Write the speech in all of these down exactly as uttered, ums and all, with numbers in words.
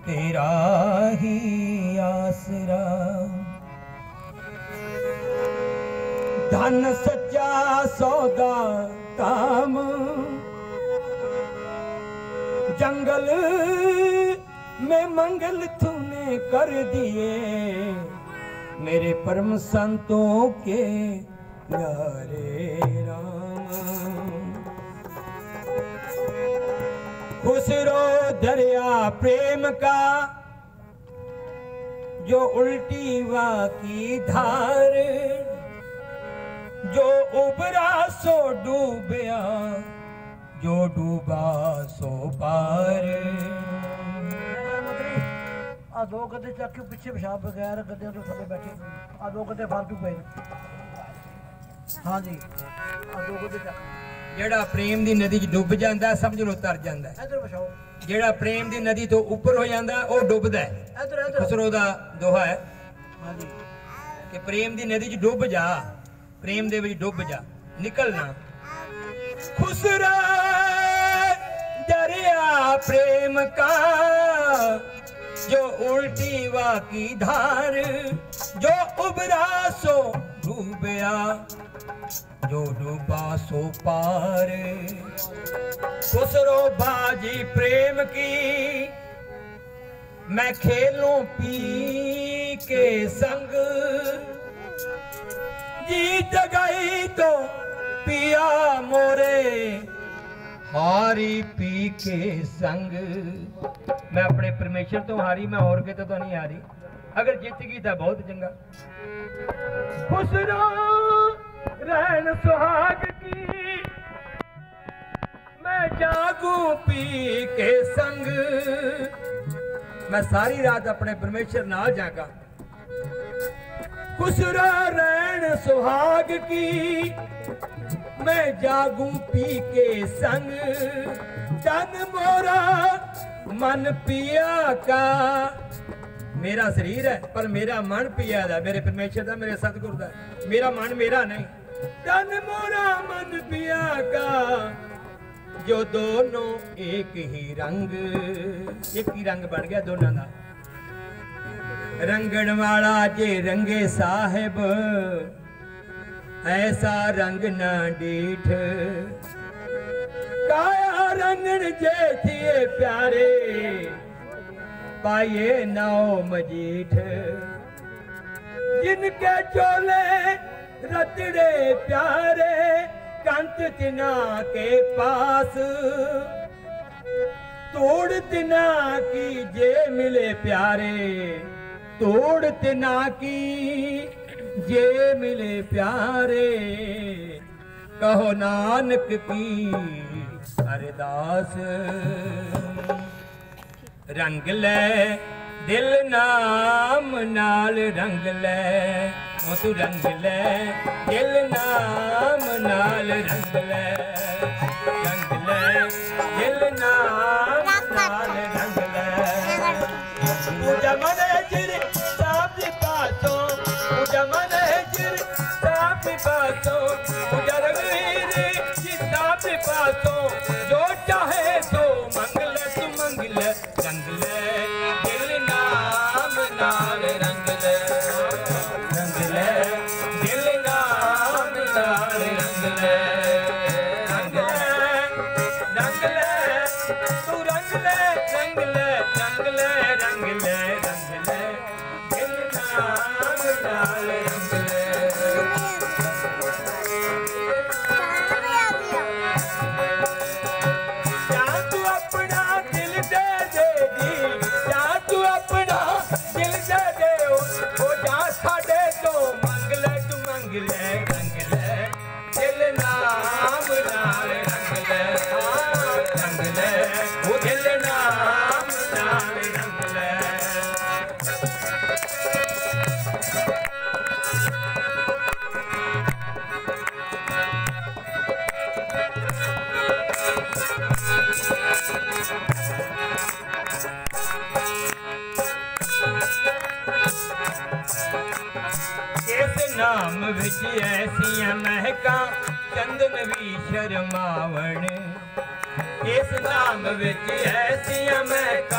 तेरा ही आसरा। धन सच्चा सौदा काम जंगल में मंगल तूने कर दिए, मेरे परम संतों के प्यारे राम। खुसरो दरिया प्रेम का जो उल्टी वा की धार, जो उबरा सो डूबया, जो डूबा सो पार। आ दो गद्दे चक के पीछे पेशाब बगैर गद्दे तो थले बैठे, आ दो गद्दे फालतू पे। हाँ जी, आ दो गद्दे चक। जेड़ा प्रेम दी नदी च डुब जांदा समझ लो तर जांदा है। इधर बचाओ। जेड़ा प्रेम दी नदी तो ऊपर हो जांदा ओ डुबदा है। इधर इधर खुसरो दा दोहा है। हाँ जी, कि प्रेम दी नदी च डुब जा, प्रेम दे विच डुब जा, निकलना। खुसरा दरिया प्रेम का जो उल्टी वा की धार, जो उबरा सो डूबया, जो डूबा सो पार। खुसरो बाजी प्रेम की मैं खेलूं पी के संग, जी जगाई तो पिया मोरे हारी पी के संग। मैं अपने परमेश्वर तो हारी, मैं और के तो, तो नहीं हारी। अगर जीत गई तो बहुत चंगा। खुसरो रहन सुहाग की मैं जागू पी के संग, मैं सारी रात अपने परमेश्वर नाल जागा। खुसरो रहन सुहाग की मैं जागू पी के संग, तन मोरा मन पिया का। मेरा शरीर है पर मेरा मन पिया दा, मेरे परमेश्वर दा, मेरे सतगुरु दा। मेरा मन मेरा नहीं। तन मोरा मन पिया का, जो दोनों एक ही रंग, एक ही रंग बन गया दोनों दा। रंगण वाला जे रंगे साहिब, ऐसा रंग ना डीठ। काया रंगण जे थिए प्यारे, पाइए नाओ मजीठ। जिनके चोले रतड़े प्यारे, कंत तिना के पास। तोड़ तिना की जे मिले प्यारे, तोड़ तिना की जे मिले प्यारे। कहो नानक की अरदास, रंग ले दिल नाम नाल, रंग ले ओ तू रंग ले दिल नाम नाल, रंग ले रंग ले दिल नाम नाल, रंग ले। पूजा मन चिर साफ पासो, पूजा मन चिर साफ पासो, पूजा रघुवीर जी साफ पासो। जो चाहे तो मंगल तू मंगल, रंग ले दिल नाम नाल, रंग ले रंग ले दिल नाम नाल, रंग ले रंग ले रंग ले तू रंग ले रंग ले रंग ले रंग ले रंग ले दिल नाम नाल, रंग ले। नाम विच ऐसियां महका चंदन भी शर्मावण, इस नाम विच ऐसियां महका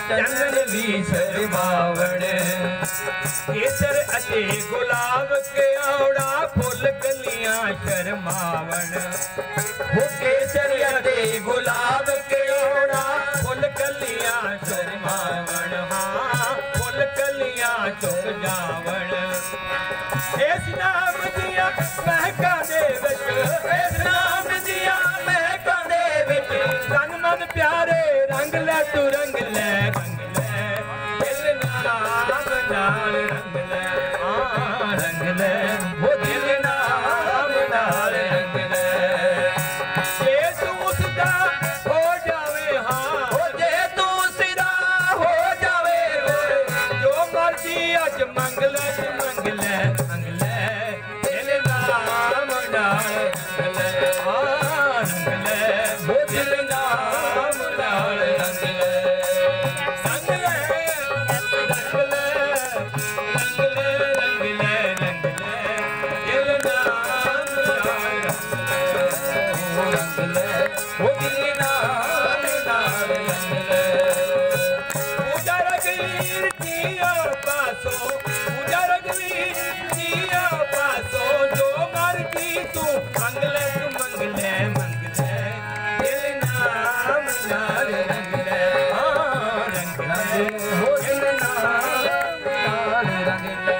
चंदन भी सरमावण केसर अते गुलाब के औड़ा फुल कलियां शर्मावण वो केसर अते गुलाब के औड़ा फुल कलियां शर्मावण हाँ फुल कलियां चुक जावण इस नाम दिया महका दे विच इस नाम दिया महका दे विच तन मन प्यारे रंग ले तू रंग ले रंग ले दिल नाम नाल रंग ले हाँ रंग ले वो दिल नाम नाल रंग ले जे तू उसदा हो जावे हाँ हो जे तू उसदा हो जावे जो मर्जी अज मंग ले मंग ले मंग ले दिल नाम नाल रंग ले हाँ रंग ले वो दिल नाम नाल रंग ले रंग ले रंग ले रंग ले रंग ले रंग ले दिल नाम नाल रंग ले वो दिल नाम नाल रंग ले पूजा रघुवीर जिया पासो पूजा रघुवीर जिया पासो जो मर्जी तू मंग ले तू मंग ले मंग ले दिल नाम नाल रंग ले हाँ रंग ले वो दिल नाम नाल रंग ले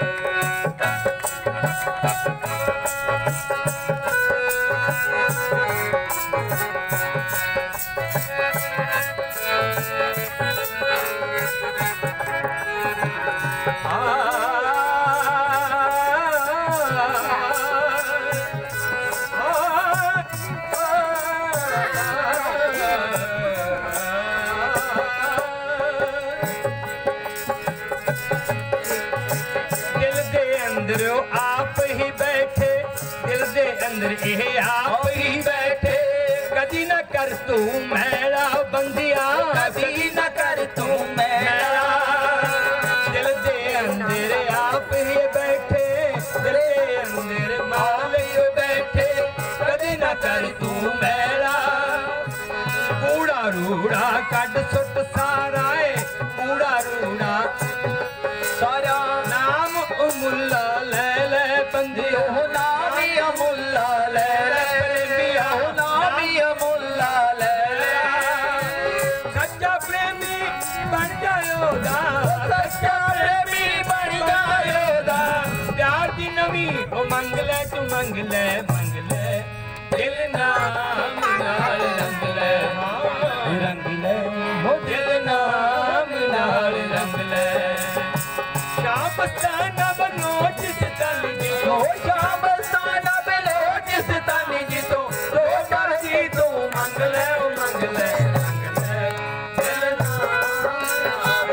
दिल दे अंदर आप ही बैठे दिल दे अंदर ये आप ही बैठे कदी न कर तू मैला बंदिया कदी न कर तू मैला दिल दे अंदर आप ही बैठे दिल दे अंदर मालिक बैठे कदी न कर तू मैला कूड़ा रूड़ा कड सुट सारा है कूड़ा रूड़ा सारा नाम मुल्ला ले ले बंदिया नाम ही मुल्ला ले ले प्रेमिया नाम ही मुल्ला ले ले सच्चा प्रेमी बन जायो दा सच्चा प्रेमी बन जायो दा प्यार दी नवी ओ मंग ले तू मंग ले मंग ले दिल नाम नाल रंग ले रंग ले वो दिल नाम नाल रंग ले शाम साना बनो जिस तन जी तो शाम साना बनो जिस तन जी तो तो मर्जी तू मंग ले मंग ले मंग ले दिल नाम नाल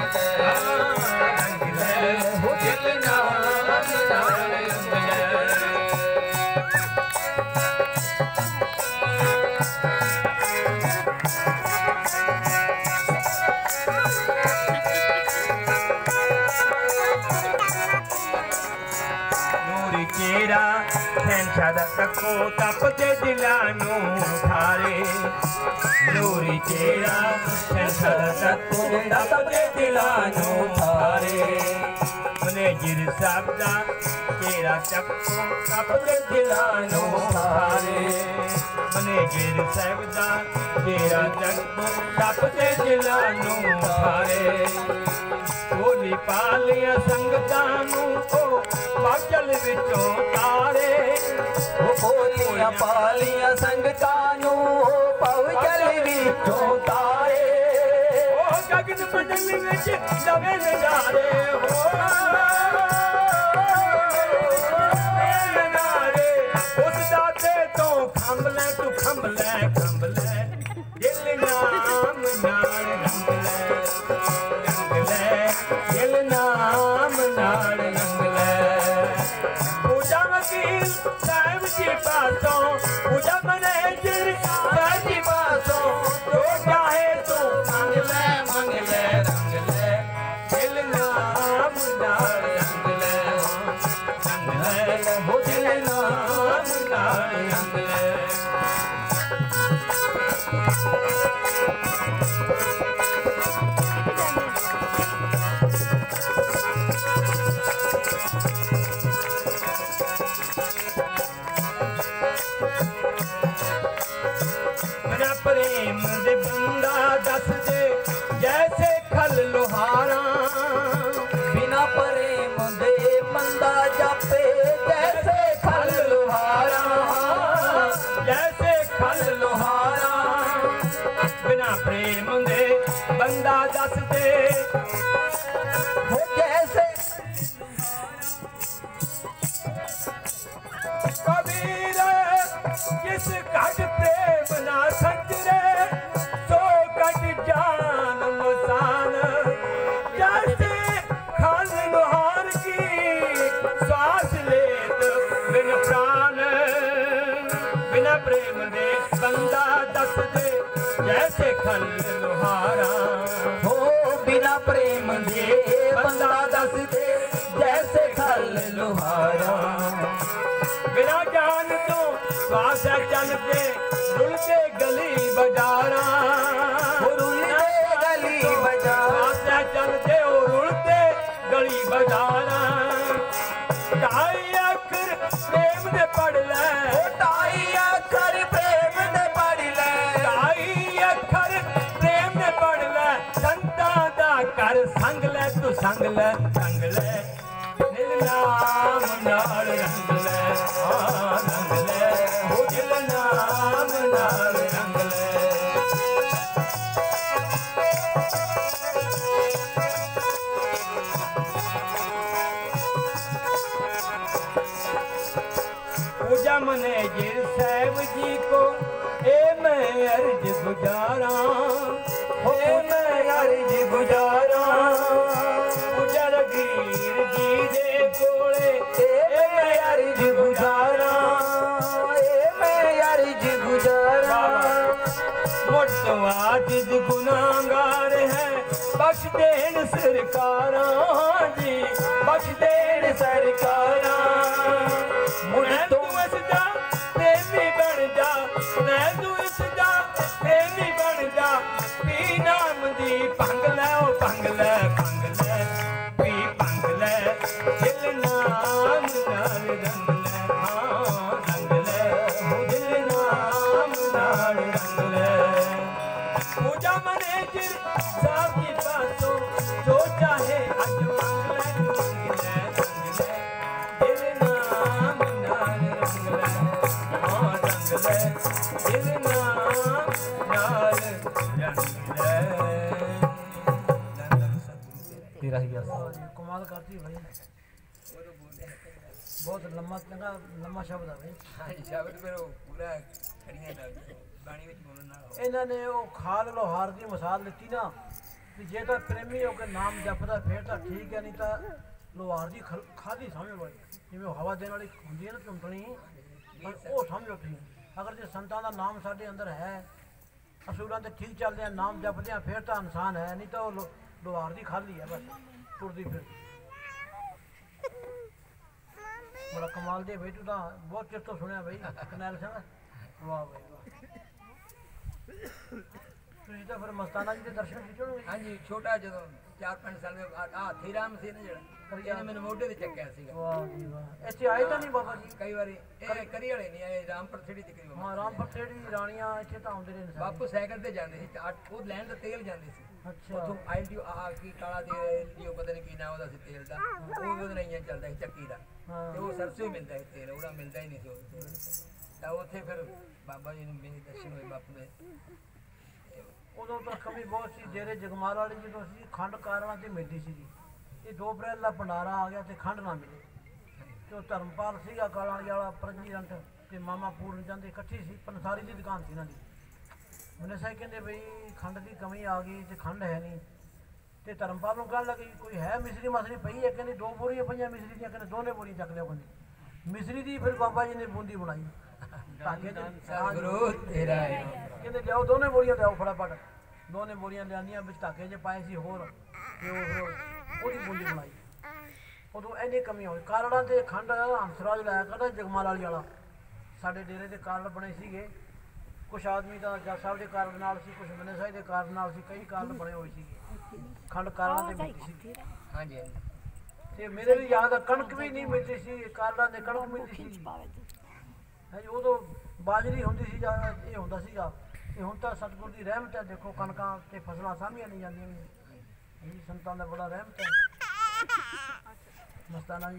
रंग ले वो दिल नाम नाल रंग ले ਨੂਰੀ ਚਿਹਰਾ ਸੈਂਸ਼ਾ ਦਾ ਤੱਕੋ ਤਪਦੇ ਦਿਲਾਂ ਨੂੰ ਠਾਰੇ ਨੂਰੀ ਚਿਹਰਾ ਸੈਂਸ਼ਾ ਦਾ ਤੱਕੋ ਤਪਦੇ ਦਿਲਾਂ ਨੂੰ ਠਾਰੇ ਮਨੇ ਜਿਰ ਸਾਹਿਬ ਦਾ ਚਿਹਰਾ ਤੱਕੋ ਤਪਦੇ ਦਿਲਾਂ ਨੂੰ ਠਾਰੇ ਮਨੇ ਜਿਰ ਸਾਹਿਬ ਦਾ ਚਿਹਰਾ ਤੱਕੋ ਤਪਦੇ ਦਿਲਾਂ ਨੂੰ ਠਾਰੇ ਹੋਲੀ ਪਾਲਿਆ ਸੰਗਤਾਂ ਨੂੰ ਉਹ ਪਾਗਲ ਵਿੱਚੋਂ ਤਾਰੇ ਉਹ ਹੋਲੀਆਂ ਪਾਲੀਆਂ ਸੰਗਤਾਂ ਨੂੰ ਉਹ ਪਾਗਲ ਵਿੱਚੋਂ ਤਾਰੇ ਉਹ ਗਗਨ ਮੰਡਲ ਵਿੱਚ ਨਵੇਂ ਨਜ਼ਾਰੇ ਹੋ ਨਜ਼ਾਰੇ ਉਸ ਦਾਤੇ ਤੋਂ ਖੰਭ ਲੈ ਤੂੰ ਖੰਭ ਲੈ ਖੰਭ ਲੈ ਦਿਲ ਨਾਮ ਨਾਲ ਰੰਗ ਲੈ ਰੰਗ ਲੈ ਦਿਲ ਨਾਮ ਨਾਲ ਰੰਗ ਲੈ पूजा वकील साहब जी पासों पूजा मैनेजर साहब जी पासों जो चाहे तू मंग ले मंग ले रंग ले दिल नाम नाल रंग ले रंग ले वो दिल नाम नाल रंग ले प्रेम दे बंदा दस दे हो जैसे कबीर जिस घट प्रेम ना संजरे सो घट जान मसान जैसे खान लोहार की श्वास लेत बिन प्राण बिना प्रेम दे बंदा दस दे जैसे खल लोहारा हो बिना प्रेम दे बंदा दस दे जैसे खल लोहारा बिना जान तो श्वास चलते रुलते गली बाजारा रुलते गली बाजार श्वास चलते और रुलते गली बाजारा ढाई अखर प्रेम दे पढ़ ले ढाई अखर प्रेम दे पढ़ ले ढाई अखर प्रेम दे पढ़ ले संता दा कर संग ले तू संग ले संग ले दिल नाम नाल रंग ले हाँ रंग ले हो दिल नाम नाल रंग ले पूजा मने जिर साहब जी को ए मैं अर्ज गुजारा हो मैं अर्ज गुजारा पूजा रगीर जी दे कोले ए मैं अर्ज गुजारा ए मैं अर्ज गुजारा मोटवा जिद गुनाहगार है बख्श देन सरकारा जी बख्श देन सरकारा मैं तू इसदा प्रेमी बन जा मैं तू इसदा प्रेमी बन जा पी नाम दी भंग ले ओ भंग ले भंग ले पी भंग ले दिल नाम नाल रंग ले हाँ रंग ले हो दिल नाम नाल रंग ले पूजा मने जिर साहब की बातों जो चाहे अज मंग ले मंग ले मंग ले दिल नाम नाल रंग ले हाँ रंग ले दिल नाम नाल रंग ले तेरा ही गया कमाल करती भाई बहुत लंबा चंगा लंबा शब्द है भाई शब्द फिर पूरा खड़ियां ਬਾਣੀ ਵਿੱਚ ਬੋਲਣ ਨਾਲ ਇਹਨਾਂ ਨੇ ਉਹ ਖਾਦ ਲੋਹਾਰ ਦੀ ਮਿਸਾਲ ਦਿੱਤੀ ਨਾ ਕਿ ਜੇ ਤਾਂ ਪ੍ਰੇਮੀ ਹੋ ਕੇ ਨਾਮ ਜਪਦਾ ਫੇਰ ਤਾਂ ਠੀਕ ਹੈ ਨਹੀਂ ਤਾਂ ਲੋਹਾਰ ਦੀ ਖਾਦੀ ਸਮਝ ਲਓ ਜਿਵੇਂ ਉਹ ਹਵਾ ਦੇਣ ਵਾਲੀ ਹੁੰਦੀ ਹੈ ਨਾ ਝੁੰਟਣੀ ਪਰ ਉਹ ਸਮਝੋ ਤੁਸੀਂ ਅਗਰ ਜੇ ਸੰਤਾਂ ਦਾ ਨਾਮ ਸਾਡੇ ਅੰਦਰ ਹੈ ਅਸੂਲਾਂ ਤੇ ਠੀਕ ਚੱਲਦੇ ਆ ਨਾਮ ਜਪਦੇ ਆ ਫੇਰ ਤਾਂ ਇਨਸਾਨ ਹੈ ਨਹੀਂ ਤਾਂ ਉਹ ਲੋਹਾਰ ਦੀ ਖਾਲੀ ਹੈ ਬਸ ਟੁਰਦੀ ਫਿਰ ਬੜਾ ਕਮਾਲ ਦੇ ਬਈ ਤੂੰ ਤਾਂ ਬਹੁਤ ਚਿਰ ਤੋਂ ਸੁਣਿਆ ਬਈ ਕਰਨੈਲ ਸਿੰਘ ਵਾਹ ਬਈ ਵਾਹ ਤੁਸੀਂ ਤਾਂ ਫਿਰ ਮਸਤਾਨਾ ਜੀ ਦੇ ਦਰਸ਼ਨ ਖਿੱਚੋਗੇ ਹਾਂਜੀ ਛੋਟਾ ਜਦੋਂ ਚਾਰ ਪੰਜ ਸਾਲ ਦੇ ਆ ਥੀਰਾਮ ਸੀ ਨਾ ਜਿਹੜਾ ਇਹਨੇ ਮੈਨੂੰ ਮੋਢੇ ਤੇ ਚੱਕਿਆ ਸੀਗਾ ਵਾਹ ਜੀ ਵਾਹ ਇੱਥੇ ਆਏ ਤਾਂ ਨਹੀਂ ਬਾਬਾ ਜੀ ਕਈ ਵਾਰੀ ਇਹ ਕਰੀ ਵਾਲੇ ਨਹੀਂ ਆਏ ਰਾਮਪੁਰ ਛੇੜੀ ਤੇ ਕਰੀ ਹਾਂ ਰਾਮਪੁਰ ਛੇੜੀ ਰਾਣੀਆਂ ਇੱਥੇ ਤਾਂ ਆਉਂਦੇ ਨੇ ਬਾਪੂ ਸਾਈਕਲ ਤੇ ਜਾਂਦੇ ਸੀ ਉਹ ਲੈਣ ਦਾ ਤੇਲ ਜਾਂਦੇ ਸੀ ਅੱਛਾ ਉਥੋਂ ਆਈਡੀਓ ਆ ਕੀ ਕਾਲਾ ਤੇਲ ਜੀ ਪਤਾ ਨਹੀਂ ਕੀ ਨਾਮ ਉਹਦਾ ਸੀ ਤੇਲ ਦਾ ਉਹ ਉਹਦੇ ਨਹੀਂ ਚੱਲਦਾ ਸੀ ਚੱਕੀ ਦਾ ਤੇ ਉਹ ਸਰਸੋਂ ਹੀ ਮਿਲਦਾ ਸੀ ਤੇਲ ਉਹਦਾ ਮਿਲਦਾ ਹੀ ਨਹੀਂ ਸੀ ਤਾਂ ਉੱਥੇ ਫਿਰ ਬਾਬਾ ਜੀ ਨੂੰ ਮੇਰੇ ਦਰਸ਼ਨ ਹੋਏ ਬਾਪੂ ਦੇ ਉਦੋਂ ਤਾਂ ਕਮੀ ਬਹੁਤ ਸੀ ਡੇਰੇ ਜਗਮਾਲ ਵਾਲੀ ਜਦੋਂ ਸੀ ਖੰਡ ਕਾਰਾਂ ਤੇ ਮਿਲਦੀ ਸੀ ਜੀ ਇਹ ਦੋ ਅਪ੍ਰੈਲ ਦਾ ਭੰਡਾਰਾ ਆ ਗਿਆ ਤੇ ਖੰਡ ਨਾ ਮਿਲੇ ਤੇ ਉਹ ਧਰਮਪਾਲ ਸੀਗਾ ਕਾਲਾਂ ਵਾਲਾ ਪ੍ਰੈਜ਼ੀਡੈਂਟ ਤੇ ਮਾਮਾ ਪੂਰਨ ਜਾਂਦੇ ਇਕੱਠੀ ਸੀ ਪੰਸਾਰੀ ਦੀ ਦੁਕਾਨ ਸੀ ਇਹਨਾਂ ਦੀ ਉਹਨੇ ਸਾਈ ਕਹਿੰਦੇ ਬਈ ਖੰਡ ਦੀ ਕਮੀ ਆ ਗਈ ਤੇ ਖੰਡ ਹੈ ਨਹੀਂ ਤੇ ਧਰਮਪਾਲ ਨੂੰ ਗੱਲ ਲੱਗੀ ਕੋਈ ਹੈ ਮਿਸਰੀ ਮਸਰੀ ਪਈ ਹੈ ਕਹਿੰਦੇ ਦੋ ਬੋਰੀਆਂ ਪਈਆਂ ਮਿਸਰੀ ਦੀਆਂ ਕਹਿੰਦੇ ਦੋਨੇ ਬੋਰੀਆਂ ਚੱਕ ਲਿਆ ਬੰਦੇ ਮਿਸਰੀ ਦੀ ਫਿਰ ਬਾਬਾ ਜੀ ਨੇ ਬੂੰਦੀ ਬਣਾਈ ਧਾਗੇ ਤੇ ਗੁਰੂ ਤੇਰਾ ਕਹਿੰਦੇ ਲਿਆਓ ਦੋਨੇ ਬੋਰੀਆਂ ਲਿਆਓ ਫਟਾਫਟ ਦੋਨੇ ਬੋਰੀਆਂ ਲਿਆਂਦੀਆਂ ਵਿੱਚ ਧਾਗੇ 'ਚ ਪਾਏ ਸੀ ਹੋਰ ਤੇ ਉਹ ਫਿਰ ਉਹਦੀ ਬੂੰਦੀ ਬਣਾਈ ਉਦੋਂ ਇੰਨੀ ਕਮੀ ਹੋਈ ਕਾਰੜਾਂ ਤੇ ਖੰਡ ਹੰਸਰਾਜ ਲਾਇਆ ਕਰਦਾ ਜਗਮਾਲ ਵਾਲੀ ਵਾਲਾ ਸਾਡੇ ਡੇਰੇ ਦੇ ਕਾਰੜ ਬਣੇ ਸੀਗੇ ਕੁਛ ਆਦਮੀ ਤਾਂ ਜੱਜ ਸਾਹਿਬ ਦੇ ਕਾਰੜ ਨਾਲ ਸੀ ਕੁਛ ਮਨੇ ਸਾਹਿਬ ਦੇ ਕਾਰੜ ਨਾਲ ਸੀ ਕਈ ਕਾਰੜ ਬਣੇ ਹੋਏ ਸੀਗੇ ਖੰਡ ਕਾਰੜਾਂ ਤੇ ਮਿਲਦੀ ਸੀ ਹਾਂਜੀ ਤੇ ਮੇਰੇ ਵੀ ਯਾਦ ਆ ਕਣਕ ਵੀ ਨਹੀਂ ਮਿਲਦੀ ਸੀ ਕਾਰੜਾਂ ਦੇ ਕਣਕ ਮਿਲਦੀ ਸੀ ਹਾਂਜੀ ਉਦੋਂ ਬਾਜਰੀ ਹੁੰਦੀ ਸੀ ਜਾਂ ਇਹ ਹੁੰਦਾ ਸੀਗਾ ਤੇ ਹੁਣ ਤਾਂ ਸਤਿਗੁਰ ਦੀ ਰਹਿਮਤ ਹੈ ਦੇਖੋ ਕਣਕਾਂ ਤੇ ਫਸਲਾਂ ਸਾਂਭੀਆਂ ਨਹੀਂ ਜਾਂਦੀਆਂ ਨੇ ਸੰਤਾਂ ਦਾ ਬੜਾ ਰਹਿਮਤ ਹੈ ਮਸਤਾਨਾ